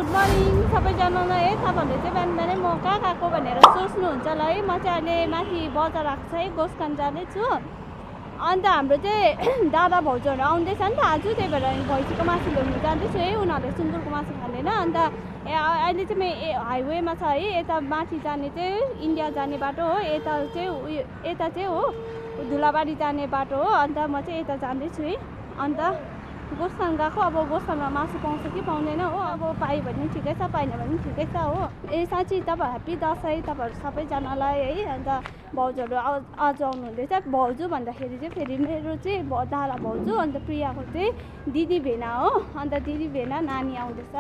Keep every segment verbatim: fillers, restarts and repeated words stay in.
Good morning सबैजनालाई है। तपाईँहरूले चाहिँ बिहान बिहानै म कहाँ गएको भनेर सोच्नुहुन्छ होला है। म चाहिँ अहिले माथि बजार आएको छ है, गोसखान जाँदैछु। अन्त हाम्रो चाहिँ दादा भाउजूहरू आउँदैछ नि त आज, त्यही भएर भैँसीको मासु ल्याउनु जाँदैछु है। उनीहरूले सुँगुरको मासु खाँदैन। अन्त अहिले चाहिँ म हाइवेमा छ है, यता माथि जाने चाहिँ इन्डिया जाने बाटो हो, यता चाहिँ उयो यता चाहिँ हो धुलाबारी जाने बाटो हो। अन्त म चाहिँ यता जाँदैछु है। अन्त गोसखान गएको, अब गोसखानमा मासु पाउँछ कि पाउँदैन हो। अब पायो भने ठिकै छ, पाएन भने ठिकै छ हो। ए साँच्ची तपाईँ ह्याप्पी दसैँ तपाईँहरू सबैजनालाई है। अन्त भाउजूहरू आज आउनुहुँदैछ। भाउजू भन्दाखेरि चाहिँ फेरि मेरो चाहिँ दादा भाउजू, अन्त प्रियाको चाहिँ दिदी भेना हो। अन्त दिदी भेना नानी आउँदैछ।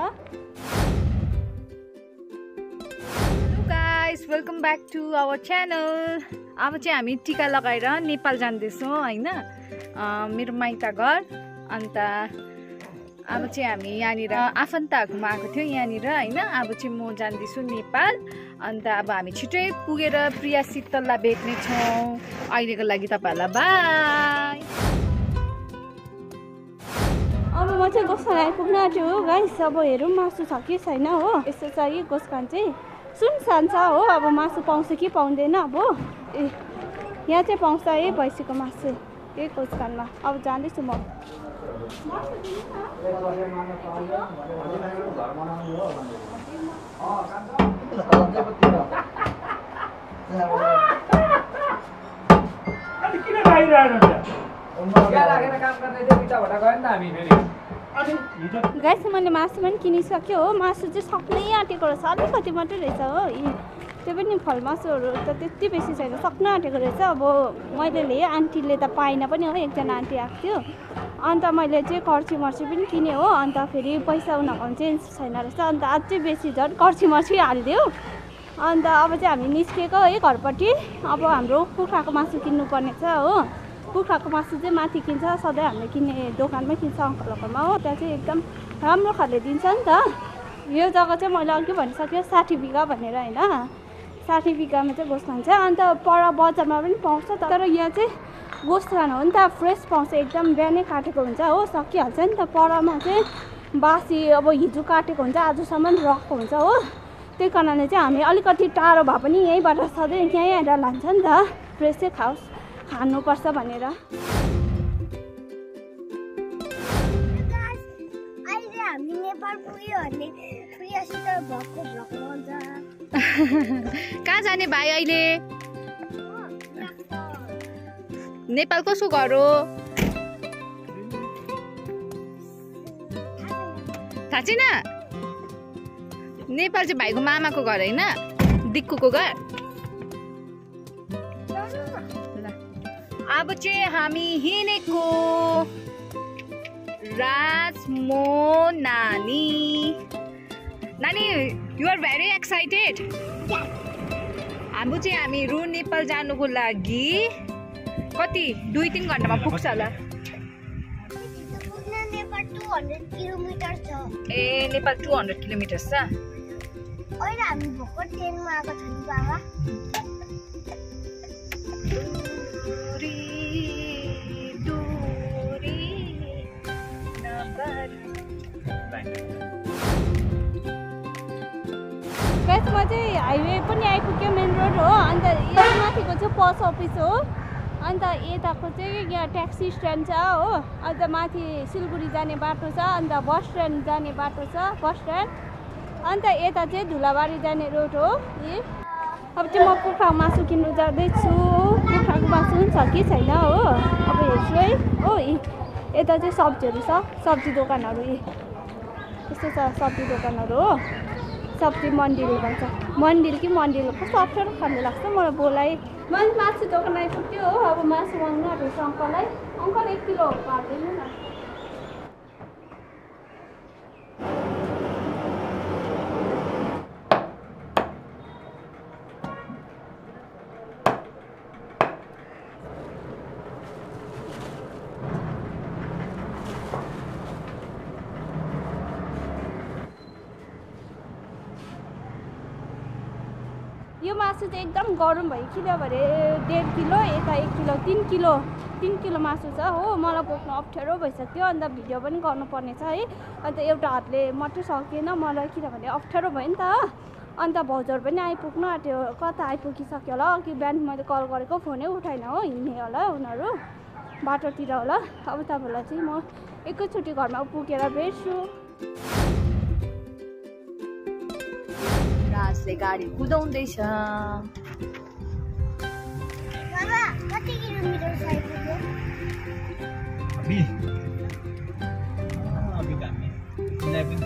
Guys welcome back to our channel. अब चाहिँ हामी टिका लगाएर नेपाल जाँदैछौँ होइन, मेरो माइत घर। अन्त अब चाहिँ हामी यहाँनिर आफन्तहरूकोमा आएको थियो यहाँनिर होइन। अब चाहिँ म जाँदैछु नेपाल। अन्त अब हामी छिटै पुगेर प्रिया शीतललाई भेट्ने छौँ। अहिलेको लागि तपाईँहरूलाई बाई। अब म चाहिँ गोसखान आइपुग्न आँट्यो हो गाइस। अब हेरौँ मासु छ कि छैन हो। यस्तो छ कि गोसखान चाहिँ सुनसान छ हो। अब मासु पाउँछ कि पाउँदैन। अब ए यहाँ चाहिँ पाउँछ है भैँसीको मासु यही गोसखानमा। अब जाँदैछु म। गाइस मैले मासु पनि किनिसक्यो हो। मासु चाहिँ सक्नै आँटेको रहेछ, अलिकति मात्रै रहेछ हो। त्यो पनि फलमासुहरू त त्यति बेसी छैन, सक्न आँटेको रहेछ। अब मैले लिएँ, आन्टीले त पाएन पनि हो, एकजना आन्टी आएको थियो। अन्त मैले चाहिँ कर्ची मर्ची पनि किनेँ हो। अन्त फेरि पैसा उनीहरूको चेन्ज छैन रहेछ। अन्त अझै बेसी झन् कर्ची मर्ची हालिदियो। अन्त अब चाहिँ हामी निस्केको है घरपट्टि। अब हाम्रो कुखुराको मासु किन्नुपर्ने छ हो। कुखुराको मासु चाहिँ माथि किन्छ, सधैँ हामीले किन्ने दोकानमै किन्छ अङ्कलहरूकोमा हो। त्यहाँ चाहिँ एकदम राम्रो खाले दिन्छ नि त। यो जग्गा चाहिँ मैले अघि भनिसकेँ साठी बिघा भनेर होइन। साठी बिघामा चाहिँ गोसखान छ। अन्त पर बजारमा पनि पाउँछ, तर यहाँ चाहिँ गोसखान हो नि त, फ्रेस पाउँछ एकदम। बिहानै काटेको हुन्छ हो, सकिहाल्छ नि त। परमा चाहिँ बासी अब हिजो काटेको हुन्छ, आजसम्म रखको हुन्छ हो। त्यही कारणले चाहिँ हामी अलिकति टाढो भए पनि यहीँबाट सधैँ यहीँ आएर लान्छ नि त, फ्रेसै खाओस् खानुपर्छ भनेर। हामी नेपाल पुग्यो भने प्रियासित भएको भ्लग हुन्छ। कहाँ जाने भाइ अहिले? नेपाल कसको घर हो थाहा छैन? नेपाल चाहिँ भाइको मामाको घर होइन, दिक्कुको घर। अब चाहिँ हामी हिँडेको राजमो नानी नानी यु आर भेरी एक्साइटेड? हाम्रो चाहिँ हामीहरू नेपाल जानुको लागि कति दुई तिन घन्टामा पुग्छ होला। नेपाल टु हन्ड्रेड किलोमिटर छ। ए नेपाल टु हन्ड्रेड किलोमिटर छ। अहिले हामी भर्खर ट्रेनमा आएको छ नि बाबा। गाइस म चाहिँ हाइवे पनि आइपुग्यो, मेन रोड हो। अन्त यहाँ माथिको चाहिँ पोस्ट अफिस हो। अन्त यताको चाहिँ यहाँ ट्याक्सी स्ट्यान्ड छ हो। अन्त माथि सिलगढी जाने बाटो छ, अन्त बस स्ट्यान्ड जाने बाटो छ, बस स्ट्यान्ड। अन्त यता चाहिँ धुलाबारी जाने रोड हो। अब चाहिँ म कुखुराको मासु किन्नु जाँदैछु। कुखुराको मासु पनि छ कि छैन हो, अब हेर्छु है हो। यता चाहिँ सब्जीहरू छ, सब्जी दोकानहरू यस्तो छ, सब्जी दोकानहरू हो। सब्जी मन्डिल भन्छ, मन्डिल कि मन्डिल कस्तो अप्ठ्यारो खानु लाग्छ मलाई बोलाइ। मैले मासु दोकान आइपुग्यो हो। अब मासु माग्नु आएको छ अङ्कललाई। अङ्कल एक किलो हालिदिनु न। यो मासु चाहिँ एकदम गरम भयो, किनभने डेढ किलो यता एक किलो तिन किलो तिन किलो मासु छ हो, मलाई बोक्नु अप्ठ्यारो भइसक्यो। अन्त भिडियो पनि गर्नुपर्ने छ है। अन्त एउटा हातले मात्रै सकिएन मलाई, किनभने अप्ठ्यारो भयो नि त। अन्त भाउजूहरू पनि आइपुग्नु आँट्यो, कता आइपुगिसक्यो होला। अघि बिहान मैले कल गरेको फोनै उठाएन हो, हिँड्ने होला उनीहरू बाटोतिर होला। अब तपाईँहरूलाई चाहिँ म एकैचोटि घरमा पुगेर भेट्छु। राजले गाडी कुदाउँदैछ। बाबा कति किलोमिटर छ आइपुग्यो? अभी अभी काम में इलेवन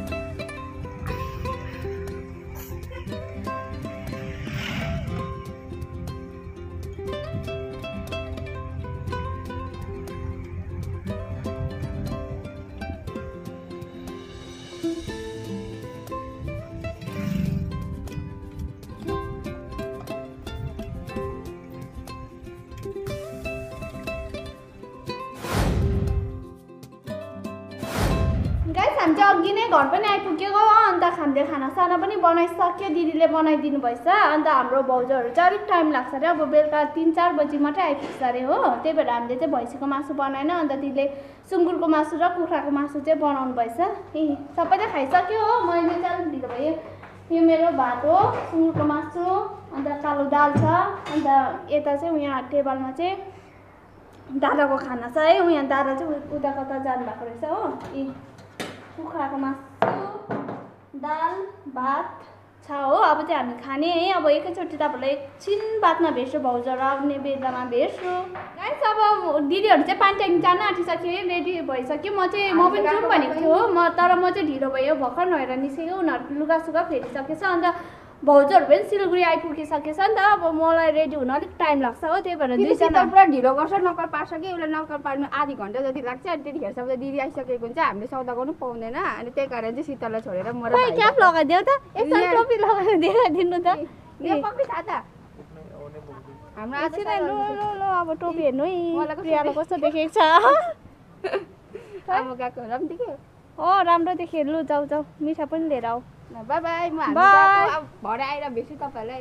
गाइस हामी चाहिँ अघि नै घर पनि आइपुगेको। अन्त हामीले खानासाना पनि बनाइसक्यो, दिदीले बनाइदिनु भएछ। अन्त हाम्रो भाउजूहरू चाहिँ अलिक टाइम लाग्छ अरे, अब बेलुका तिन चार बजी मात्रै आइपुग्छ अरे हो। त्यही भएर हामीले चाहिँ भैँसीको मासु बनाएन। अन्त दिदीले सुँगुरको मासु र कुखुराको मासु चाहिँ बनाउनु भएछ। ए सबैले खाइसक्यो हो, मैले चाहिँ अलिक ढिलो भयो। यो मेरो भात हो, सुँगुरको मासु, अन्त कालो दाल छ। अन्त यता चाहिँ यहाँ टेबलमा चाहिँ दादाको खाना छ है। यहाँ दादा चाहिँ उता कता जानुभएको रहेछ हो। ए कुखुराको मासु, दाल, भात छ हो। अब चाहिँ हामी खाने है। अब एकैचोटि तपाईँहरूलाई एकछिन बादमा भेट्छु, भाउजूहरू आउने बेलामा भेट्छु। गाइस अब दिदीहरू चाहिँ पानीट्याङ जान आँटिसक्यो, रेडी भइसक्यो। म चाहिँ म पनि जाउँ भनेको थियो हो, म तर म चाहिँ ढिलो भयो, भर्खर नुहाएर निस्केको। उनीहरू लुगासुगा फेरिसकेछ। अन्त भाउजूहरू पनि सिलगढी आइपुगिसकेछ नि त। अब मलाई रेडी हुन अलिक टाइम लाग्छ हो, त्यही भएर दुईजना पुरा ढिलो गर्छ, नक्कल पार्छ कि उसलाई नक्कल पार्नु आधी घन्टा जति लाग्छ। अनि त्यतिखेरसम्म त दिदी आइसकेको हुन्छ, हामीले सौदा गर्नु पाउँदैन। अनि त्यही कारण चाहिँ शीतललाई छोडेर म खोइ क्याप लगाइदेऊ त, एकताल टोपी लगाएर देखाइदिनु त। यो पक्कै थाहा त हाम्रो एकछिन है, लो लो लो अब टोपी हेर्नु है, मलाई कस्तो प्रियालाई कस्तो देखेको छ। आमा गएको राम्रो देख्यो। हो राम्रो देखेँ। लु जाऊ जाऊ, मिठा पनि लिएर आऊ। बाई बाई, म हामी बाई। गएको, अब भरे आएर भेट्छु तपाईँलाई।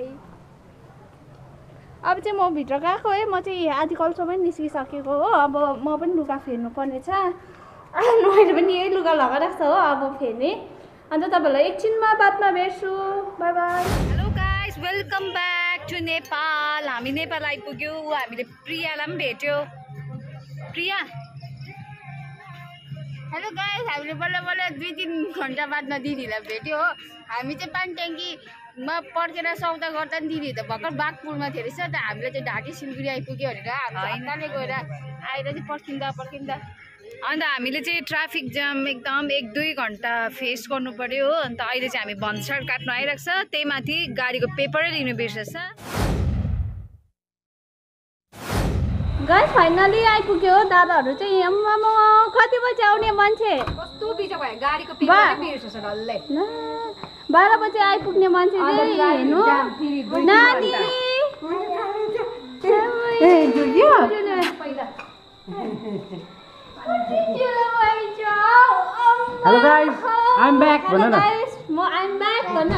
अब चाहिँ म भित्र गएको है, म चाहिँ आधी कलसम्म निस्किसकेको हो। अब म पनि लुगा फेर्नु पर्ने छ, नुहाएर पनि यही लुगा लगाइरहेको छ हो, अब फेर्ने। अन्त तपाईँहरूलाई एकछिनमा बादमा भेट्छु। Bye bye. Hello guys, welcome back to Nepal. हामी नेपाल आइपुग्यो। हामीले प्रियालाई पनि भेट्यो। प्रिया हेलो गाइस, हामीले बल्ल बल्ल दुई तिन घन्टा बादमा दिदीलाई भेट्यो हो। हामी चाहिँ पानी ट्याङ्कीमा पर्खेर सौदा गर्दा नि दिदी त भर्खर बागपुरमा थियो रहेछ। त हामीले चाहिँ ढाकी सिलगढी आइपुग्यो भनेर हामी हतारले गएर आएर चाहिँ पर्खिँदा पर्खिँदा अन्त हामीले चाहिँ ट्राफिक जाम एकदम एक दुई घन्टा फेस गर्नु पर्यो हो। अन्त अहिले चाहिँ हामी भन्सार काट्नु आइरहेको छ, त्यही माथि गाडीको पेपरै लिनु बिर्सेछ। गाइस फाइनली आइपुग्यो हो। दादाहरू चाहिँ आम्मामा कति बजी आउने मान्छे, कस्तो बिचो भयो, गाडीको बा- पेपरै बिर्सेछ डल्लै। ला, बाह्र बजी आइपुग्ने मान्छे चाहिँ हेर्नु नानी। Hello guys, I am back भन न। म आई एम ब्याक भन।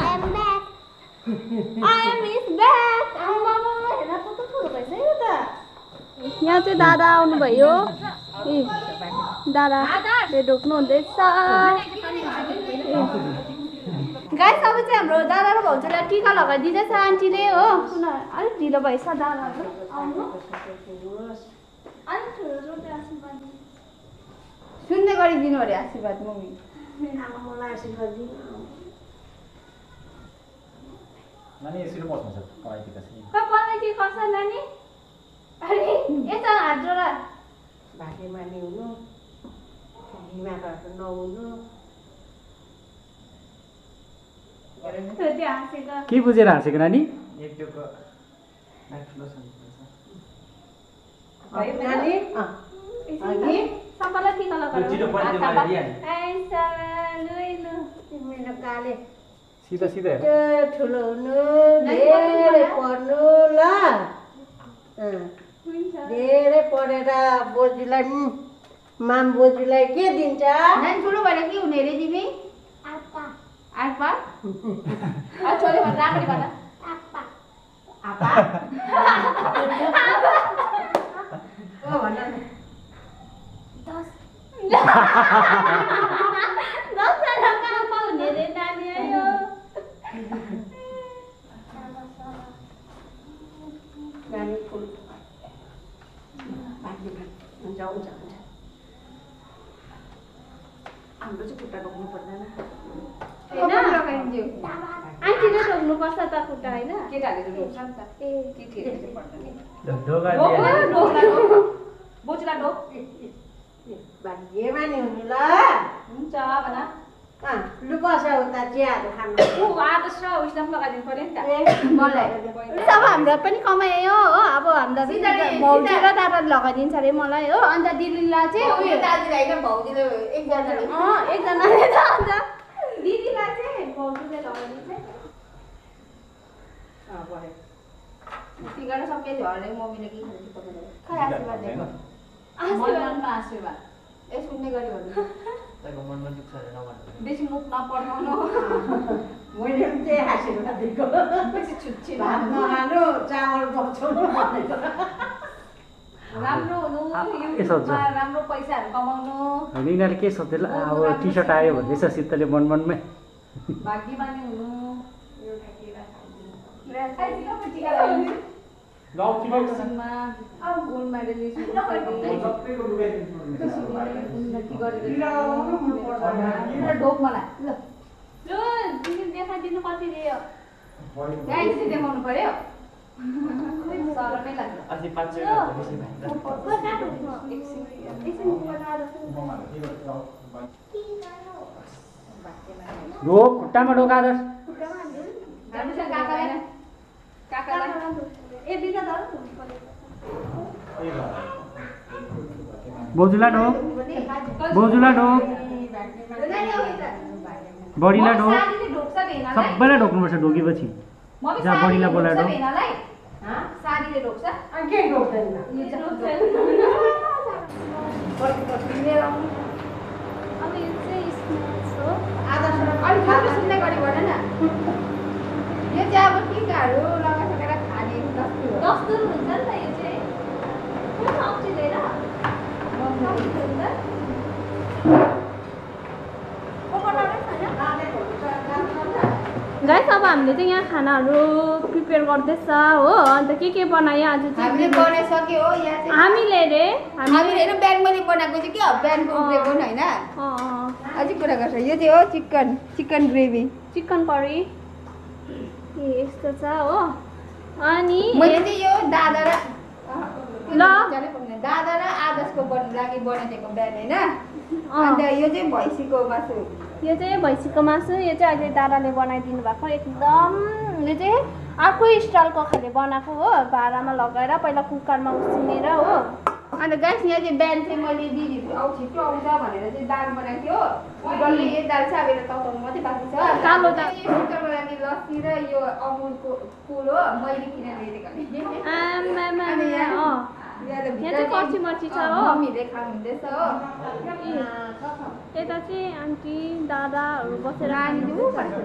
I am is back. आम्मामा हेर्न कस्तो ठुलो भइसक्यो यो त। यहाँ चाहिँ दादा आउनुभयो। ए दादा ले ढोक्नु हुँदैछ। गाइस अब चाहिँ हाम्रो दादा र भाउजूलाई टिका लगाइदिँदैछ आन्टीले हो। उनीहरू अलिक ढिलो भएछ दादाहरू आउनु। अलिक ठुलो जोडले आशीर्वाद दिनु। सुन्दै गरिदिनु अरे आशीर्वाद मम्मी। नानी यसरी बस्नु छ कलाइती कसरी खै पल्लै के गर्छ नानी? अरे यता हात जोडा। भाग्य माने हुनु, बिमारहरू नहुनु। त्यो हाँसेको के बुझेर हाँसेको नानी? एक टोको ठुलो नानी अघि सबैलाई टिका छिटो पऱ्यो त्यो लगाएर दिइहाल्नु। मेरो काले सिधा सिधा हेर। त्यो ठुलो हुनु, धेरै पढ्नु ल। अँ, धेरै पढेर बोजूलाई उम्, माम बोजूलाई के दिन्छ? नानी ठुलो भएर के हुने अरे तिमी? Apa? आप्पा? आ छोरी भन राम्ररी भन। Apa? आप्पा? ओ गाडी फुल हुन्छ हुन्छ हुन्छ हाम्रो चाहिँ खुट्टा ढोक्नु पर्दैन आन्टीले ढोक्नुपर्छ त खुट्टा होइन केटाहरूले ढोक्छ नि त ए केटीहरूले चाहिँ पर्दैन ढोका बोजुला ढोक भाग्यमा नि हुनु ल हुन्छ भन लु बस उता चियाहरू खानु ऊ आदर्श र उइसमा लगाइदिनु पर्यो नि त मलाई अब हाम्रो पनि कमायो हो अब हामीलाई भाउजू र दादाले लगाइदिन्छ अरे मलाई हो अन्त दिदीलाई चाहिँ उयो दाजुलाई होइन भाउजूले एकजनाले अँ एकजनाले त अन्त दिदीलाई चाहिँ भाउजूले लगाइदिन्छ टिका सबै झर्ने मम्मीले के खान्छ तपाईँले खै आशीर्वाद दिएको मनमा आशीर्वाद ए सुन्ने गरी भन्नु तपाईँको मनमा दुख्छ अरे नभन्नु बेसी मुख नपढाउनु मैले पनि त्यही आशीर्वाद दिएको बेसी छुच्ची भात नखानु चामल पकाउनु भनेको राम्रो हुनु यसो हुन्छ। युट्युबमा राम्रो पैसाहरू कमाउनु होइन यिनीहरूले के सोध्दै ल अब टी सर्ट आयो भन्दैछ शीतलले मन मनमै भाग्यमानी हुनु गोल्ड मेडलिस्ट उन्नति गरेर ढोक मलाई ल लु दिदी देखाइदिनु कति दियो गाइस देखाउनु पर्यो सरमै लाग्छ अस्ति पाँच सय रुपियाँ बेसी भएन ढोक खुट्टामा ढोक आदर्श राम्रो छ काकालाई काकालाई ए बिना धर बोजुला ढोक बोजुला ढोक बडीलाई ढोक साडीले ढोक्छ भेनालाई सबैलाई ढोक्नुपर्छ ढोकेपछि मम्मी जा बडीलाई बोलाएर ढोक भेनालाई साडीले ढोक्छ के ढोक्दैन अब यो चाहिँ स्न्याक्स हो अलिक राम्रो सुन्ने गरी भन न यो चाहिँ अब टिकाहरू लगाइसकेर खाने दस्तुर हो दस्तुर हुन्छ नि त यो चाहिँ कुन सब्जी लिएर गाइस अब हामीले चाहिँ यहाँ खानाहरू प्रिपेयर गर्दैछ हो अन्त के के बनायो आज हामीले चाहिँ बनाइसक्यो हो यहाँ चाहिँ हामीले रे हामीले हेर्नु बिहान मैले बनाएको चाहिँ के हो बिहानको उब्रेको नि होइन अझै कुरा गर्छ यो चाहिँ हो chicken chicken gravy chicken curry ए यस्तो छ हो अनि मैले चाहिँ यो दादा र ल दादा र आदर्शको बन लागि बनाइदिएको बिहान होइन अन्त यो चाहिँ भैँसीको मासु यो चाहिँ भैँसीको मासु यो चाहिँ अहिले दादाले बनाइदिनु भएको एकदम यो चाहिँ अर्कै स्टाइलको खाले बनाएको हो भाँडामा लगाएर पहिला कुकरमा उसिनेर हो अन्त गाइस यहाँ चाहिँ बिहान चाहिँ मैले दिदी आउ छिटो आउँछ भनेर चाहिँ दाल बनाएको थियो डल्लै यो दाल चाहिँ अब यसलाई तताउनु मात्रै बाँकी छ कालो दाल। यो सुक्खाको लागि लस्सी र यो अमुलको फुल हो मैले किनेर ल्याइदिएको आमामा अनि यहाँ अँ यहाँ यहाँ चाहिँ कर्ची मर्ची छ हो मम्मीले खानुहुँदैछ हो यता चाहिँ आन्टी दादाहरू बसेर नानी दिउँ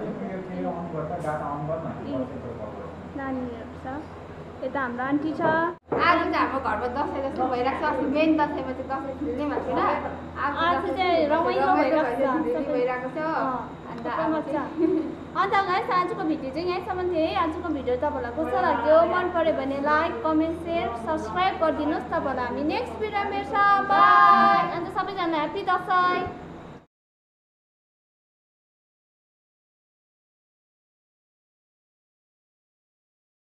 नानीहरू छ यता हाम्रो आन्टी छ आज चाहिँ हाम्रो घरमा दसैँ जस्तो भइरहेको छ अस्ति मेन दसैँमा चाहिँ दसैँ खेल्ने भएको थिएन आज चाहिँ रमाइलो भइरहेको छ भइरहेको छ अन्त मजा अन्त गाइस आजको भिडियो चाहिँ यहीँसम्म थियो है आजको भिडियो तपाईँलाई कस्तो लाग्यो मन पऱ्यो भने लाइक कमेन्ट सेयर सब्सक्राइब गरिदिनुहोस् तपाईँलाई हामी नेक्स्ट भिडियोमा भेट्छ बाई अन्त सबैजना ह्याप्पी दसैँ